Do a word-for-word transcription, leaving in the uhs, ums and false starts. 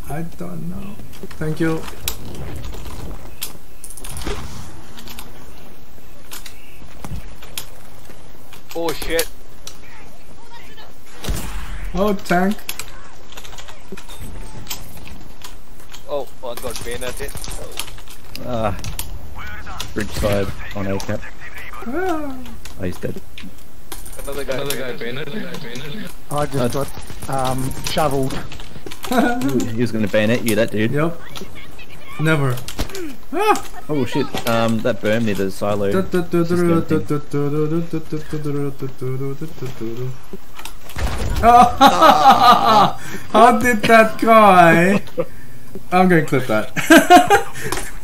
I don't know. Thank you. Oh shit. Oh, tank. Oh, one got bayoneted. Ah. Bridge side on A cap. Ah. Oh, he's dead. Another guy, Another guy bayoneted. I just got um, shoveled. He was gonna bayonet you, that dude. Yep. Never. Ah. Oh shit, um, that berm near the silo. Oh, how did that guy? I'm gonna clip that.